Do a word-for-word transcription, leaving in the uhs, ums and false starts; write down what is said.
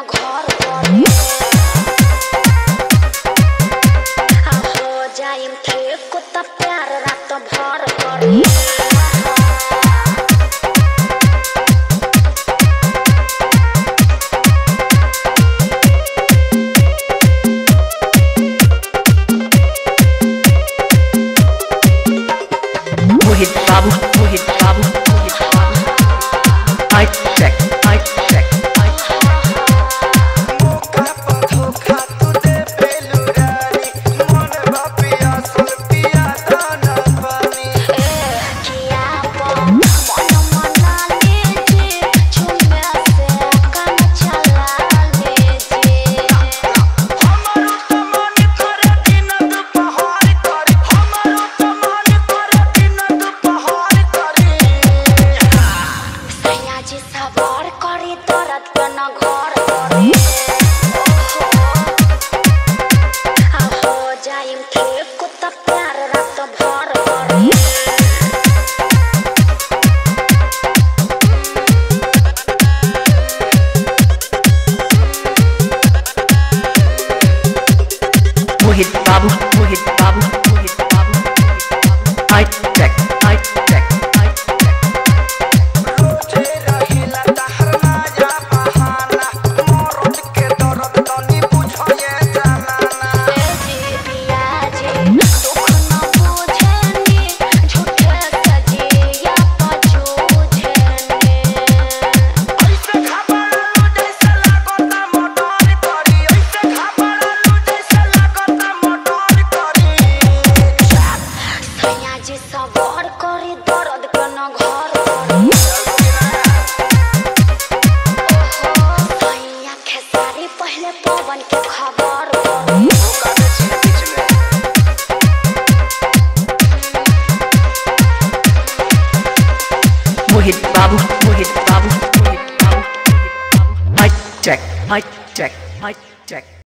घर पर हो जाइम ठीक कुत्ता प्यार रात भर करी Mohit Babu, Mohit Babu, Mohit Babu. I check, I check, I check. Muka padhoka tu de pelurani, mon bapiya solpiya dana pani. ए किया पो मन मना लीजे झुमे से काम चला लीजे हमारो तो मन करे दिन दोपहर करी हमारो तो मन करे दिन दोपहर करी सयाजी सवार करी दर्द के न घर करी हो जाइम ठीक कुत्ता प्यार रात भर करी Mohit Babu, Mohit Babu, Mohit Babu, Mohit Babu. I check, I check, I check. रोजे रहिला तहरना या बहाना मरद के दर्द तनी बुझे जानाना ए जी पिया जी दुख न बुझेनी झूठे सजिया पजूझेनी ऐसे घबरालू जैसे लागता मोटर करी ऐसे घबरालू जैसे लागता मोटर करी सयाजी सवार करी दर्द के न घर करी सैया खेसारी पहले पवन के खबर करी Mohit Babu, Mohit Babu, Mohit Babu, Mohit Babu. I check, I check, I check.